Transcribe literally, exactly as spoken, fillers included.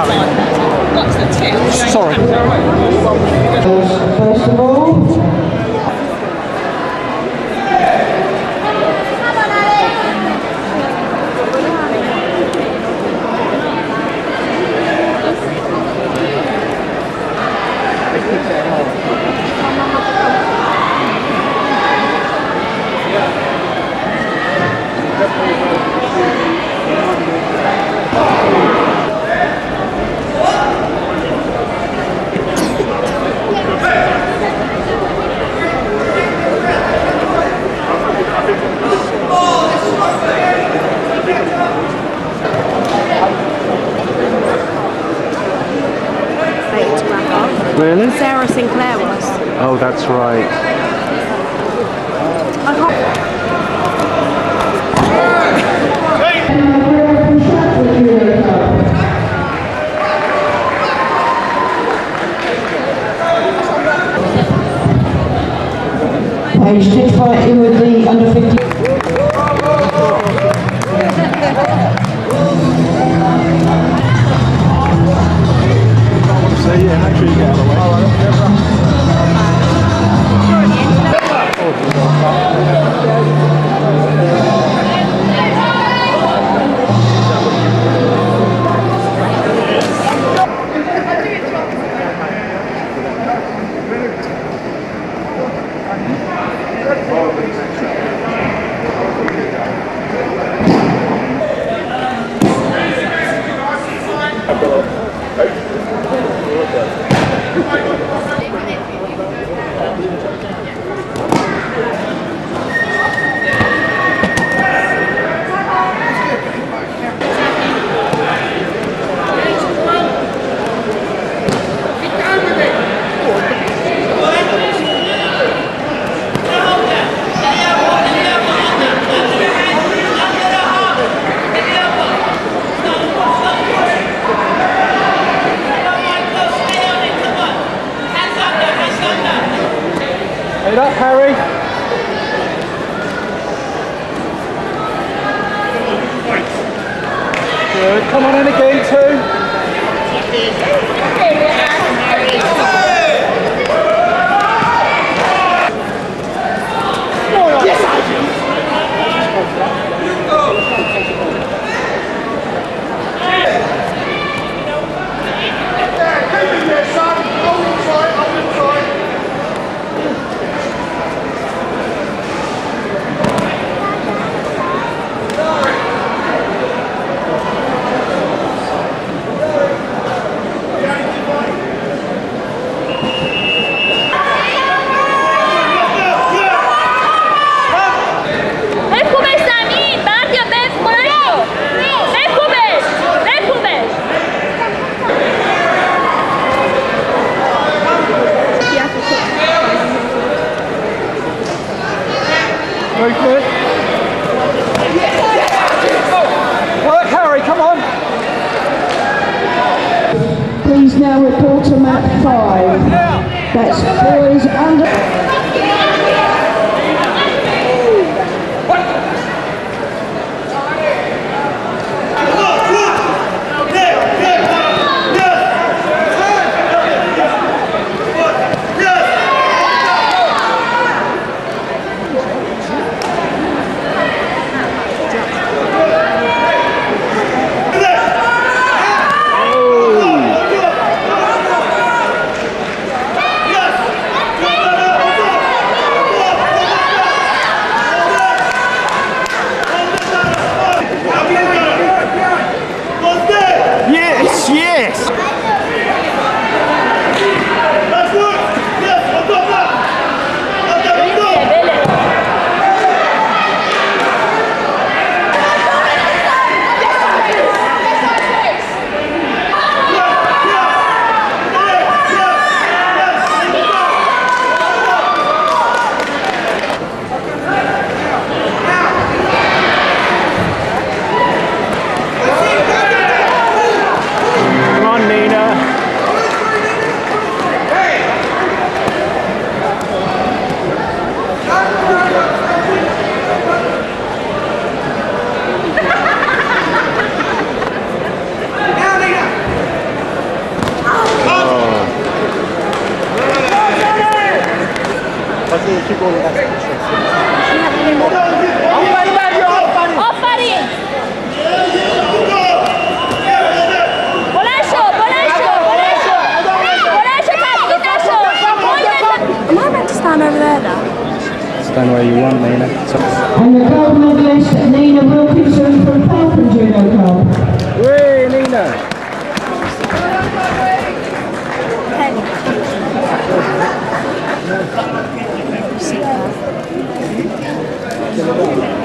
Sorry. First of all, Really? Sarah Sinclair was. Oh, that's right. I can't. Page did fight in with the under fifty. So yeah, make sure you get out of the way. Head up, Harry. Good. Come on in again, two. Movement. Work, Harry, come on. Please now report to map five. That's boys under. keep all of that interest. Off Buddy! Bolasho, Bolasho, Bolasho! Bolasho, Bolasho! Am I meant to stand over there now? Stand where you want, Nina. And the gold medalist, Nina Wilkinson from Falcon Judo Club. Hey, Nina! Penny.